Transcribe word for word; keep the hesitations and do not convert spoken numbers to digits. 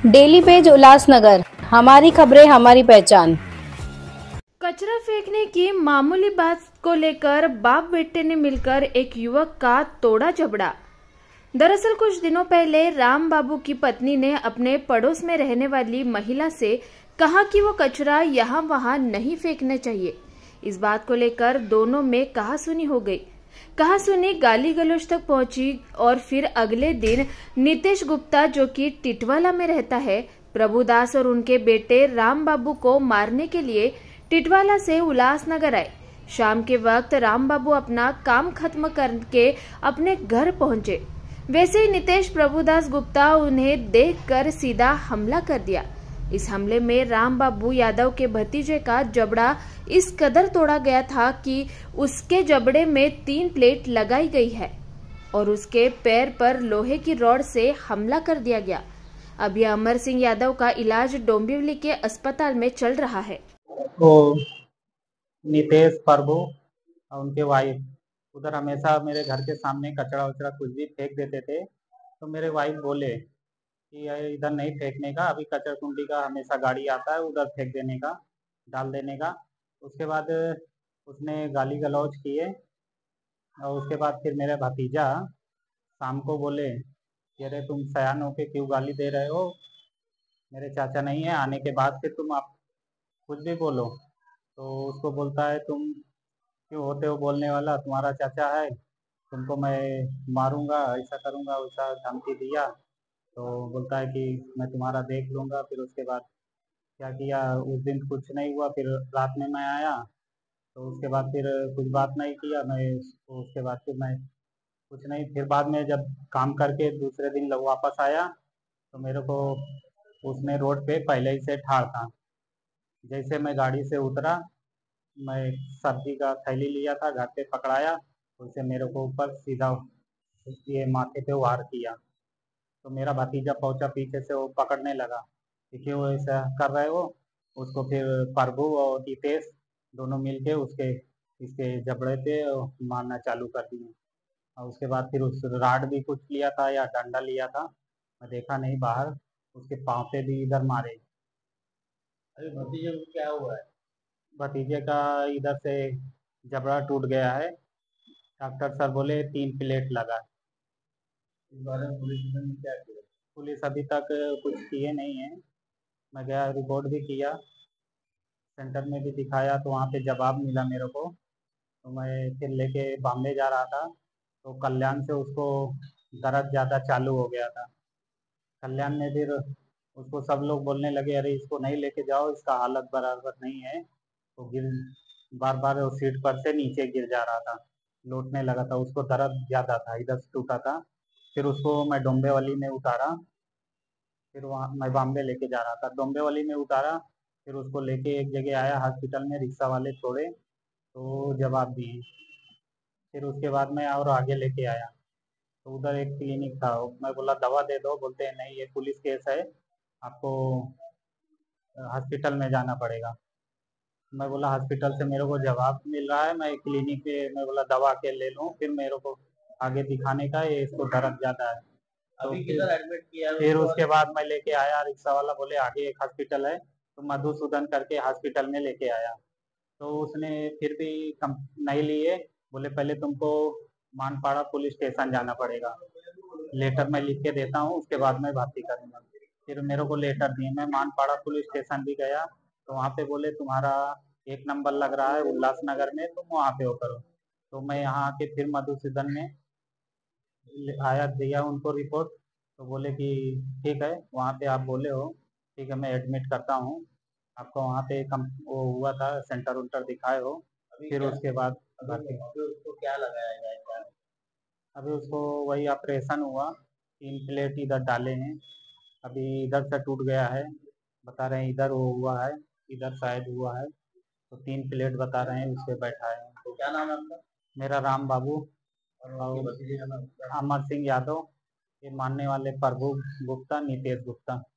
Daily page Ulhasnagar, हमारी खबरें हमारी पहचान। कचरा फेंकने की मामूली बात को लेकर बाप बेटे ने मिलकर एक युवक का तोड़ा जबड़ा। दरअसल कुछ दिनों पहले राम बाबू की पत्नी ने अपने पड़ोस में रहने वाली महिला से कहा कि वो कचरा यहाँ वहाँ नहीं फेंकना चाहिए। इस बात को लेकर दोनों में कहासुनी हो गई। कहासुनी गाली गलौज तक पहुंची और फिर अगले दिन नितेश गुप्ता, जो कि टिटवाला में रहता है, प्रभुदास और उनके बेटे राम बाबू को मारने के लिए टिटवाला से उल्लासनगर आए। शाम के वक्त राम बाबू अपना काम खत्म करके अपने घर पहुंचे। वैसे ही नितेश प्रभुदास गुप्ता उन्हें देखकर सीधा हमला कर दिया। इस हमले में राम बाबू यादव के भतीजे का जबड़ा इस कदर तोड़ा गया था कि उसके जबड़े में तीन प्लेट लगाई गई है और उसके पैर पर लोहे की रॉड से हमला कर दिया गया। अभी अमर सिंह यादव का इलाज डोंबिवली के अस्पताल में चल रहा है। तो नितेश प्रभु और उनके वाइफ उधर हमेशा मेरे घर के सामने कचरा वचड़ा कुछ भी फेंक देते थे। तो मेरे वाइफ बोले कि ये इधर नहीं फेंकने का, अभी कचरा कुंडी का हमेशा गाड़ी आता है, उधर फेंक देने का, डाल देने का। उसके बाद उसने गाली गलौज किए और उसके बाद फिर मेरा भतीजा शाम को बोले कि अरे तुम सयान होके क्यों गाली दे रहे हो, मेरे चाचा नहीं है, आने के बाद फिर तुम आप कुछ भी बोलो। तो उसको बोलता है तुम क्यों होते हो बोलने वाला, तुम्हारा चाचा है, तुमको मैं मारूंगा, ऐसा करूंगा, वैसा धमकी दिया। तो बोलता है कि मैं तुम्हारा देख लूंगा। फिर उसके बाद क्या किया, उस दिन कुछ नहीं हुआ। फिर रात में मैं आया तो उसके बाद फिर कुछ बात नहीं किया मैं उसको। उसके बाद फिर मैं कुछ नहीं, फिर बाद में जब काम करके दूसरे दिन लोग वापस आया तो मेरे को उसने रोड पे पहले ही से ठाड़ था। जैसे मैं गाड़ी से उतरा, मैं सब्जी का थैली लिया था, घर पे पकड़ाया, उसे मेरे को ऊपर सीधा ये माथे पे वार किया। तो मेरा भतीजा पहुंचा पीछे से, वो पकड़ने लगा कि क्यों ऐसा कर रहे हो। उसको फिर प्रभु और हितेश दोनों मिलके उसके इसके जबड़े पे मारना चालू कर दिए। और उसके बाद फिर उस राड भी कुछ लिया था या डंडा लिया था, मैं देखा नहीं बाहर, उसके पाँव पे भी इधर मारे। अरे भतीजे को क्या हुआ है? भतीजे का इधर से जबड़ा टूट गया है। डॉक्टर सर बोले तीन प्लेट लगा। इस बारे में पुलिस ने क्या किया? पुलिस अभी तक कुछ किए नहीं है। मैं गया, रिपोर्ट भी किया, सेंटर में भी दिखाया, तो वहाँ पे जवाब मिला मेरे को। तो मैं फिर लेके बॉम्बे जा रहा था तो कल्याण से उसको दर्द ज़्यादा चालू हो गया था। कल्याण में फिर उसको सब लोग बोलने लगे अरे इसको नहीं लेके जाओ, इसका हालत बराबर नहीं है। तो गिर बार बार वो सीट पर से नीचे गिर जा रहा था, लौटने लगा था, उसको दर्द ज़्यादा था, इधर से टूटा था। फिर उसको मैं डोंबिवली में उतारा, फिर वहाँ मैं बॉम्बे लेके जा रहा था, डोंबिवली में उतारा, फिर उसको लेके एक जगह आया हॉस्पिटल में, रिक्शा वाले छोड़े तो जवाब दिए। फिर उसके बाद मैं और आगे लेके आया तो उधर एक क्लिनिक था, मैं बोला दवा दे दो, बोलते हैं नहीं ये पुलिस केस है, आपको हॉस्पिटल में जाना पड़ेगा। मैं बोला हॉस्पिटल से मेरे को जवाब मिल रहा है, मैं क्लिनिक पे मैं बोला दवा के ले लूँ, फिर मेरे को आगे दिखाने का, ये इसको दर्द ज़्यादा है। तो अभी किधर एडमिट किया? फिर उसके बाद मैं लेके आया, रिक्शा वाला बोले आगे एक हॉस्पिटल है, तो मधुसूदन करके हॉस्पिटल में लेके आया। तो उसने फिर भी कम नहीं लिए, बोले पहले तुमको मानपाड़ा पुलिस स्टेशन जाना पड़ेगा, लेटर मैं लिख के देता हूँ, उसके बाद मैं भर्ती करूँगा। फिर मेरे को लेटर दिए, मैं मानपाड़ा पुलिस स्टेशन भी गया तो वहाँ पे बोले तुम्हारा एक नंबर लग रहा है उल्लासनगर में, तुम वहाँ पे हो करो। तो मैं यहाँ आके फिर मधुसूदन में आया, दिया उनको रिपोर्ट, तो बोले कि ठीक है वहाँ पे आप बोले हो, ठीक है मैं एडमिट करता हूँ आपको, वहाँ पे कम वो हुआ था, सेंटर उंटर दिखाए हो। फिर उसके बाद भर्ती। उसको क्या लगाया जाए? क्या अभी उसको वही ऑपरेशन हुआ, तीन प्लेट इधर डाले हैं, अभी इधर से टूट गया है, बता रहे हैं इधर वो हुआ है, इधर शायद हुआ है, तो तीन प्लेट बता रहे हैं उसके बैठाए हैं। तो क्या नाम है आपका? मेरा राम बाबू और अमर सिंह यादव, ये मानने वाले प्रभु गुप्ता, नितेश गुप्ता।